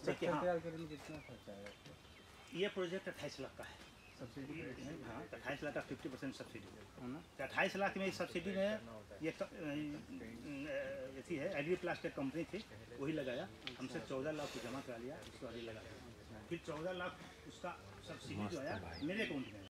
देखिए हाँ, तैयार करने में कितना खर्चा है? ये प्रोजेक्ट 28 लाख का है। सब्सिडी हाँ, 28 लाख का 50% सब्सिडी है ना? 28 लाख में सब्सिडी में ये ऐसी है एग्री प्लास्टिक कंपनी थी, वही लगाया। हमसे 14 लाख को जमा करा लिया, उसके बाद ही लगा दिया। फिर 14 लाख उसका सब्सिडी जो आया मेरे अकाउंट में।